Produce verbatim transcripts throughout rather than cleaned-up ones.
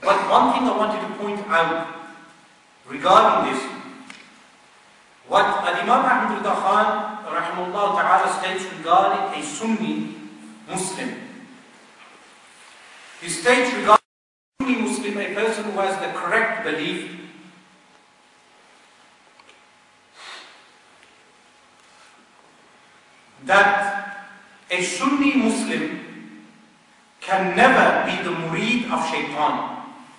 But one thing I wanted to point out regarding this, what Imam Ahmad Rida Khan rahimahullah ta'ala states regarding a Sunni Muslim. He states regarding a Sunni Muslim, a person who has the correct belief, that a Sunni Muslim can never be the murid of shaitan.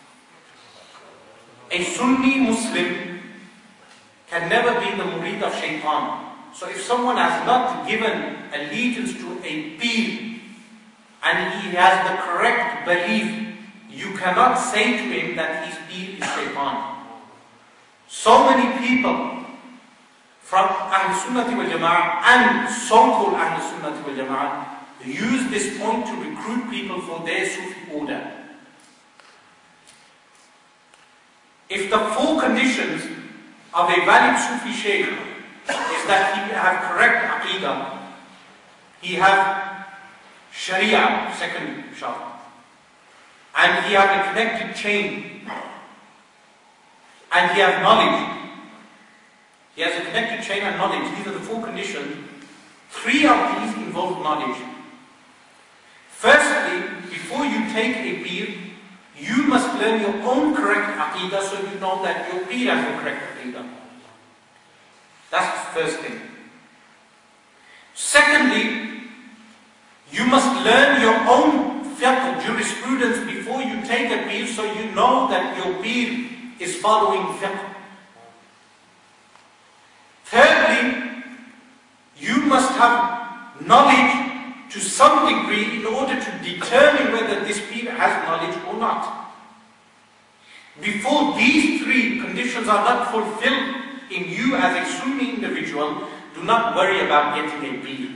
A Sunni Muslim can never be the murid of shaitan. So if someone has not given allegiance to a pir and he has the correct belief, you cannot say to him that his pir is shaitan. So many people from Ahl Sunnati wal Jama'ah and so-called Ahl Sunnati wal Jama'ah use this point to recruit people for their Sufi order. If the four conditions of a valid Sufi Shaykh is that he have correct Aqidah, he have Sharia, second shart, and he have a connected chain, and he have knowledge. He has a connected chain and knowledge. These are the four conditions. Three of these involve knowledge. Firstly, before you take a pir, you must learn your own correct aqidah so you know that your pir has the correct aqidah. That's the first thing. Secondly, you must learn your own fiqh, jurisprudence, before you take a pir so you know that your pir is following fiqh. Thirdly, you must have knowledge to some degree in order to determine whether this pir has knowledge or not. Before these three conditions are not fulfilled in you as a Sunni individual, do not worry about getting a pir.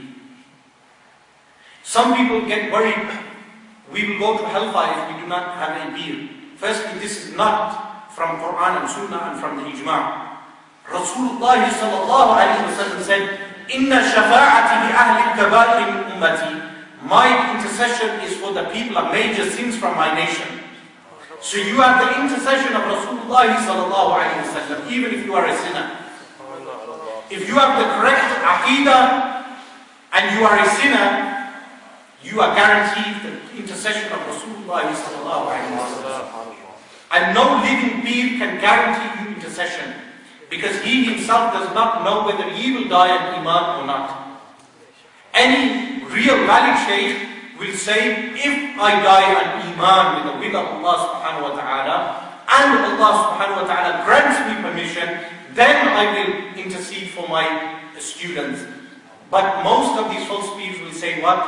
Some people get worried, we will go to hellfire if we do not have a pir. Firstly, this is not from Quran and Sunnah and from the Ijma'. Rasulullah sallallahu alayhi wa sallam said, Inna shafa'ati bi ahli al-kaba'ir min ummati. My intercession is for the people of major sins from my nation. So you have the intercession of Rasulullah sallallahu alayhi wa sallam, even if you are a sinner. If you have the correct aqidah and you are a sinner, you are guaranteed the intercession of Rasulullah sallallahu alayhi wa sallam. And no living pir can guarantee you intercession, because he himself does not know whether he will die in Iman or not. Any real valid shaykh will say, if I die on Iman with the will of Allah subhanahu wa ta'ala, and Allah subhanahu wa ta'ala grants me permission, then I will intercede for my students. But most of these false pirs will say what?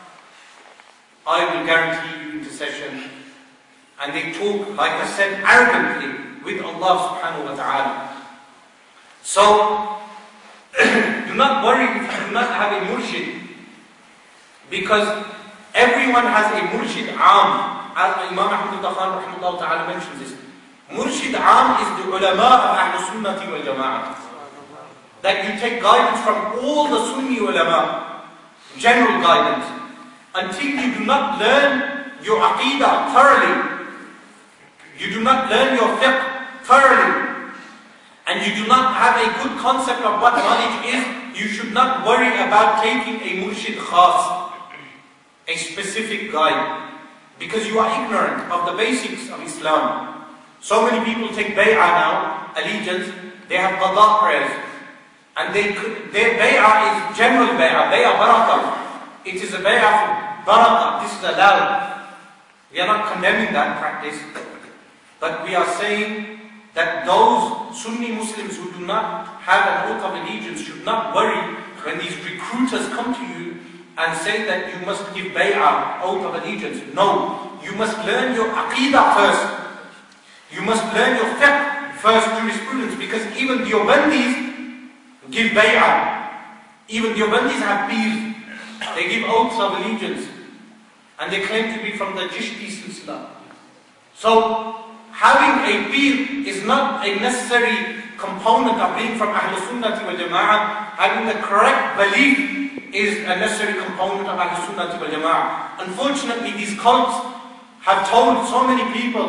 I will guarantee you intercession. And they talk, like I said, arrogantly with Allah subhanahu wa ta'ala. So, do not worry if you do not have a murshid, because everyone has a murshid am. As Imam Ahmad Rida Khan rahimahullah ta'ala mentions this. Murshid am is the ulama of Ahl Sunnati wal Jama'ah. That you take guidance from all the Sunni ulama, general guidance, until you do not learn your aqidah thoroughly, you do not learn your fiqh thoroughly, and you do not have a good concept of what knowledge is, you should not worry about taking a murshid khas, a specific guide, because you are ignorant of the basics of Islam. So many people take bay'ah now, allegiance, they have qada prayers, and they could, their bay'ah is general bay'ah, bay'ah barakah. It is a bay'ah for barakah, this is allowed. We are not condemning that practice, but we are saying that those Sunni Muslims who do not have an oath of allegiance should not worry when these recruiters come to you and say that you must give bay'ah, oath of allegiance. No, you must learn your aqidah first. You must learn your fiqh first, jurisprudence, because even the Deobandis give bay'ah. Even the Deobandis have pirs. They give oaths of allegiance. And they claim to be from the Chishti silsila. So, having a pir is not a necessary component of being from Ahl Sunnati wal Jama'ah. Having the correct belief is a necessary component of Ahl Sunnati wal Jama'ah. Unfortunately, these cults have told so many people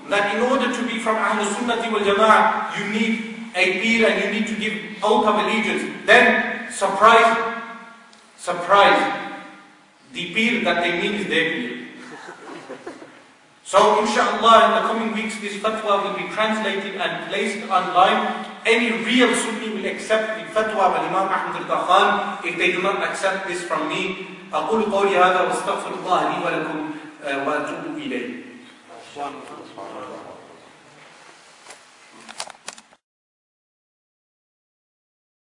that in order to be from Ahlul Sunnati wal Jama'ah, you need a peer and you need to give oath of allegiance. Then, surprise, surprise, the peer that they mean is their peer. So, inshallah, in the coming weeks, this fatwa will be translated and placed online. Any real Sunni will accept the fatwa of Imam Ahmad Rida Khan. If they do not accept this from me, أقول قولي هذا واستغفر الله لي ولكم وأتوب إليه.